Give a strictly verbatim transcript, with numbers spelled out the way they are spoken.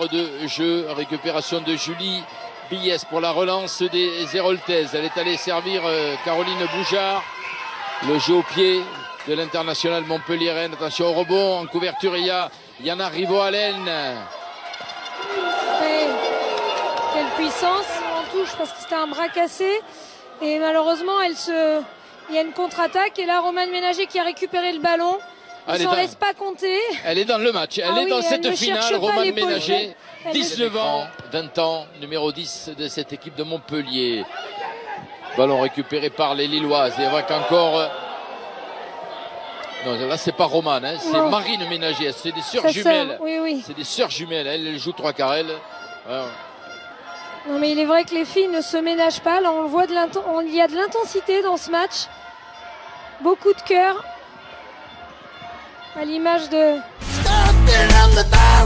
d'aire de jeu. Récupération de Julie Bies pour la relance des Héroltaises. Elle est allée servir euh, Caroline Boujard. Le jeu au pied de l'international montpelliéraine. Attention au rebond. En couverture, il y a Yana Rivo-Allen. Ouais. Quelle puissance en touche parce que c'était un bras cassé. Et malheureusement, elle se... il y a une contre-attaque. Et là, Romane Ménager qui a récupéré le ballon. Il ne s'en laisse pas compter. Elle est dans le match. Elle ah est oui, dans cette elle finale. Romane Ménager, elle dix-neuf ans, vingt ans, numéro dix de cette équipe de Montpellier. Ballon récupéré par les Lilloises. Et avec encore... Non, là, c'est pas Romane, hein, c'est Marine Ménager. C'est des sœurs jumelles. Oui, oui. C'est des sœurs jumelles. Elle, elle joue trois quarts. Elle. Alors... Non, mais il est vrai que les filles ne se ménagent pas. Là, on le voit, de on... il y a de l'intensité dans ce match. Beaucoup de cœur. À l'image de...